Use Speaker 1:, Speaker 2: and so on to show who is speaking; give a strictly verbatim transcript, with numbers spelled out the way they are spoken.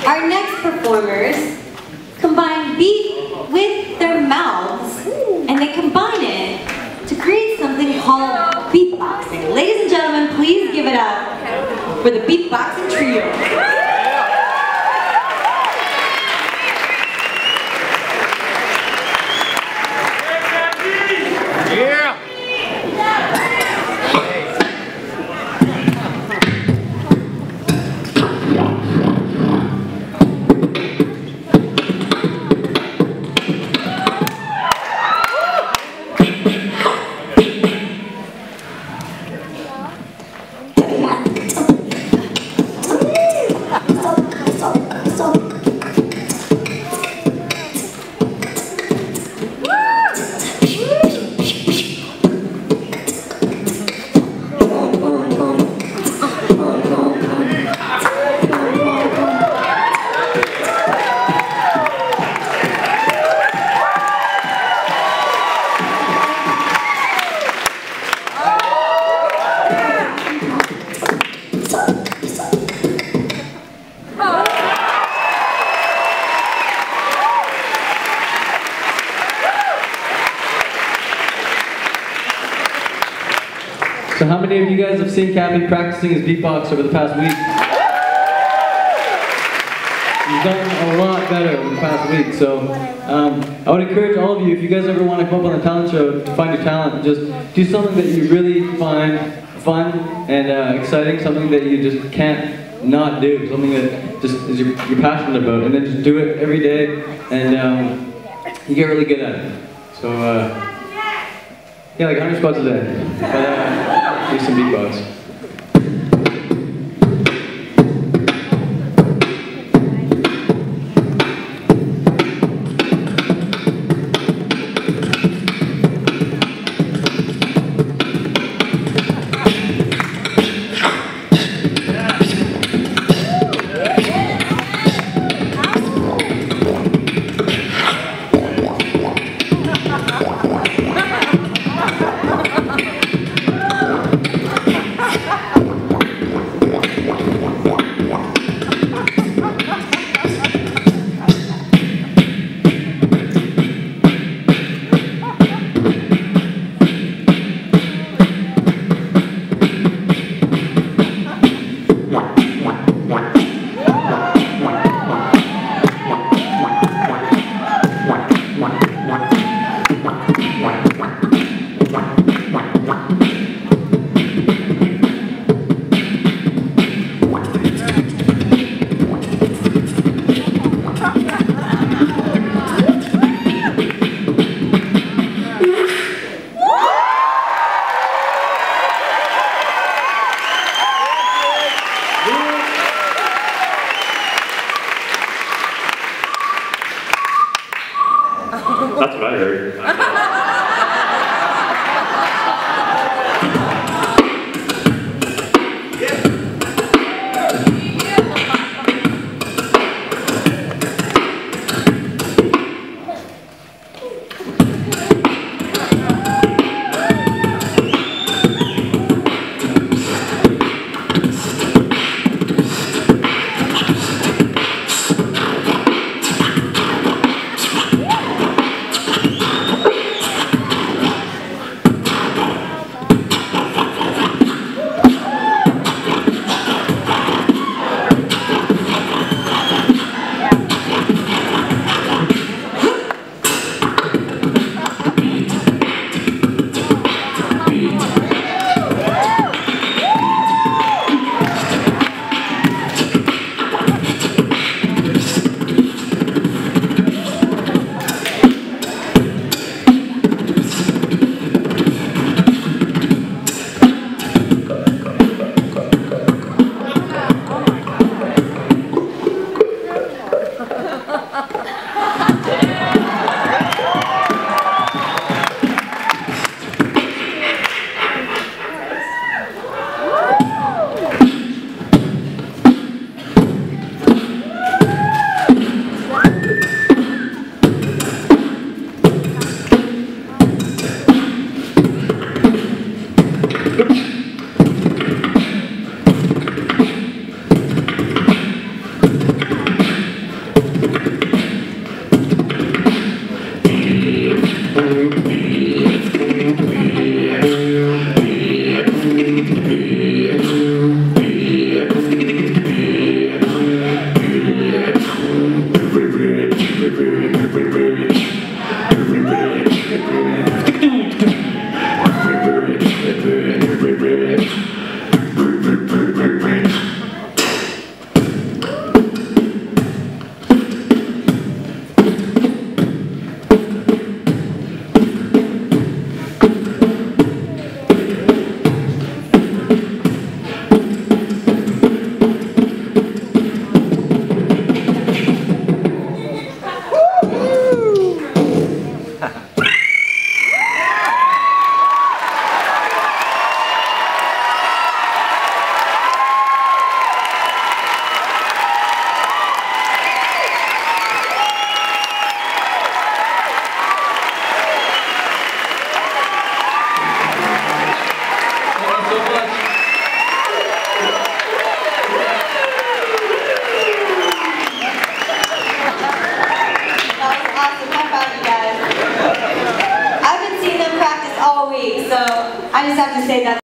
Speaker 1: Our next performers combine beat with their mouths, and they combine it to create something called beatboxing. Ladies and gentlemen, please give it up for the beatboxing trio.
Speaker 2: So how many of you guys have seen Cappi practicing his beatbox over the past week? He's done a lot better over the past week, so um, I would encourage all of you, if you guys ever want to come up on a talent show to find your talent, just do something that you really find fun and uh, exciting, something that you just can't not do, something that just is you're, you're passionate about, and then just do it every day, and um, you get really good at it. So, uh, yeah, like one hundred spots a day. But, uh, do some beatbox.
Speaker 1: I just have to say that